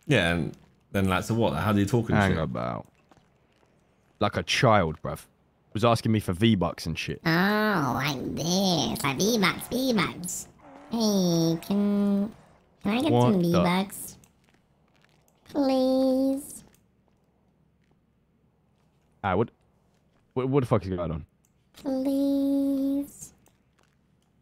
Yeah, and then like, so what? How do you talk and Hang shit? about. Like a child, bruv. Was asking me for V-Bucks and shit. Oh, like this. Like V-Bucks, V-Bucks. Hey, can I get What some the- V-Bucks? Please. Ah, what the fuck is going on? Please.